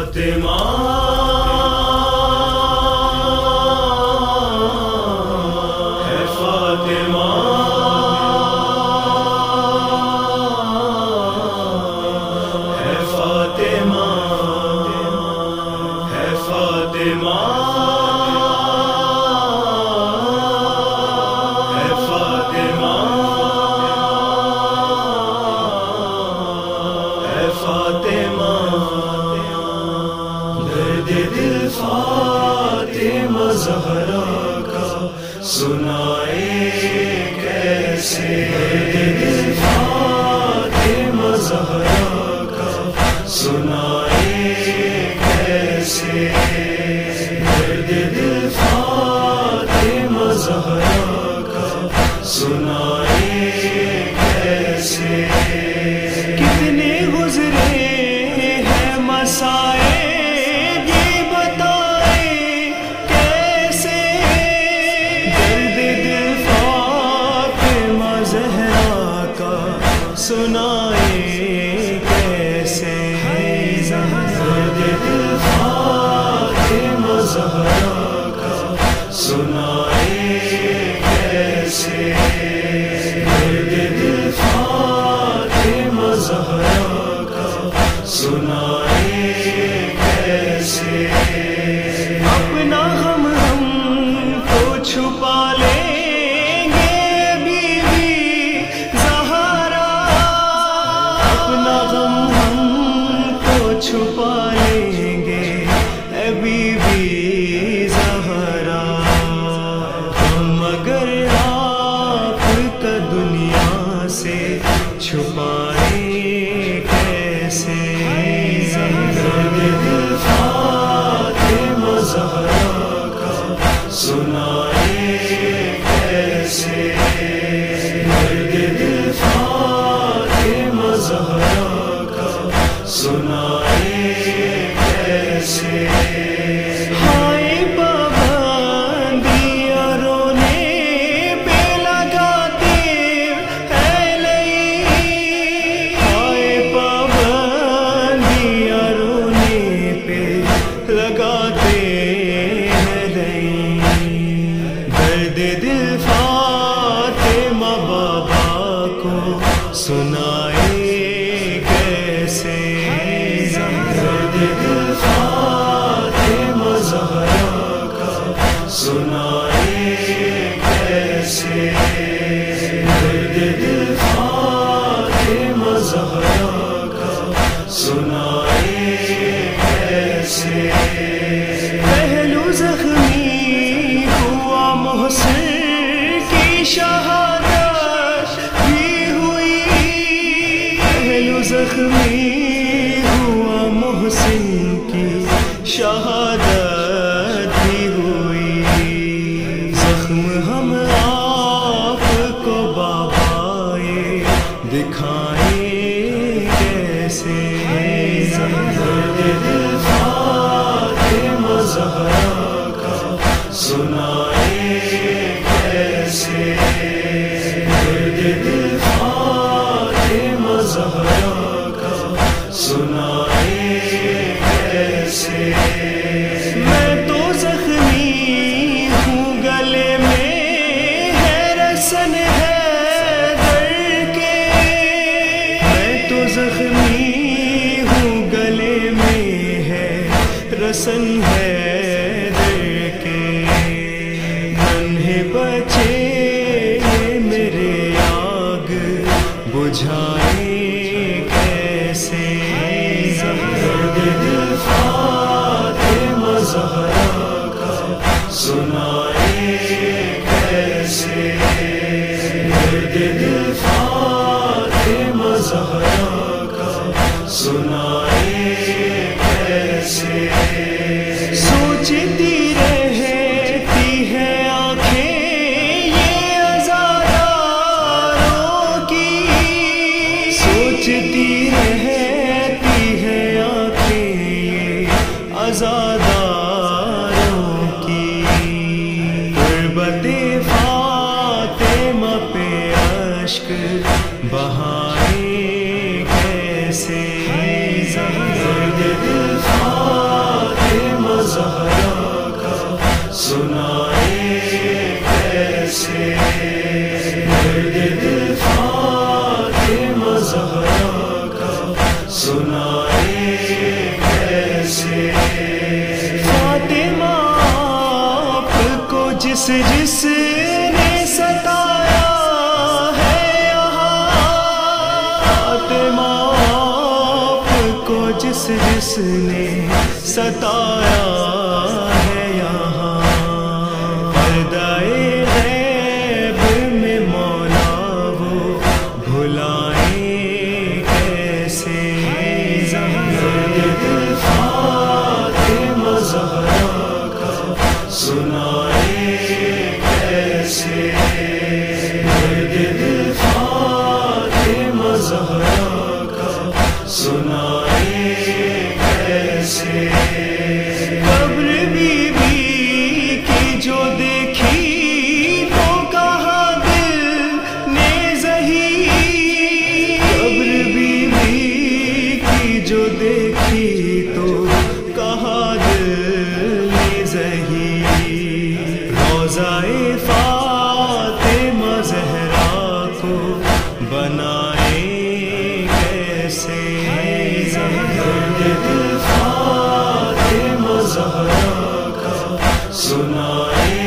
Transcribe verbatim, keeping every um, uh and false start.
فاطمہ ہے فاطمہ ہے فاطمہ ہے فاطمہ ہے فاطمہ ہے فاطمہ درد دل فاطمہ زہرا کا سنائے کیسے، درد دل فاطمہ زہرا کا سنائے کیسے، درد دل فاطمہ زہرا کا سنائے کیسے، کتنے گزرے ہیں مسائل یہ بتائے کیسے، درد دل فاطمہ زہرا کا سنائے کیسے، درد دل فاطمہ زہرا کا سنائے کیسے، درد دل فاطمہ زہرا کا سنائے کیسے، اپنا غم ہم کو چھپا لیں گے بی بی زہرا، اپنا غم ہم کو چھپا لیں گے اے بی بی زہرا، ہم اگر آپ کا دنیا سے چھپائیں کیسے، درد دل فاطمہ زہرا کا سنائے کیسے، درد دل فاطمہ زہرا کا سنائے کیسے، ہائے پابندیاں رونے پہ لگاتے ہیں لئی، ہائے پابندیاں رونے پہ لگاتے ہیں لئی، درد دل فاطمہ بابا کو سنائے کیسے، درد دل فاطمہ زہرا کا سنائے کیسے، درد دل فاطمہ زہرا کا سنائے کیسے، پہلو زخمی ہوا محسن کی شہادت بھی ہوئی، پہلو زخمی ہوا محسن کی شہادت بھی ہوئی، زخم ہم آپ کو بابا یہ دکھائیں کیسے، درد دل فاطمہ زہرا کا سنائے کیسے، درد دل فاطمہ زہرا کا سنائے کیسے، میں تو زخمی ہوں گلے میں ہے رسن ہے در کے، میں تو زخمی ہوں گلے میں ہے رسن ہے در کے، ننھے بچے میرے آگ بجھائیں کیسے، درد دل فاطمہ زہرا کا سنائے کیسے، درد دل فاطمہ زہرا کا سنائے کیسے، سوچتی رہتی ہے آنکھیں یہ عزاداروں کی، سوچتی رہتی ہے آنکھیں یہ عزاداروں کی، غربت فاطمہ پہ اشک بہائیں کیسے، درد دل जिस ने सताया है यहाँ, फातिमा आपको जिस जिस ने सताया है यहाँ, पर्दाए गैब में मौला वो भुलाए कैसे। फातिमा ज़हरा का सुनाए कैसे, फातिमा ज़हरा का सुनाए कैसे। कब्र बीबी की जो देखी तो कहा दिल ने ज़ही, कब्र बीबी की जो देखी तो कहा दिल ने ज़ही। रोज़ाए फातिमा ज़हरा को बनाए कैसे, फातिमा ज़हरा का सुनाए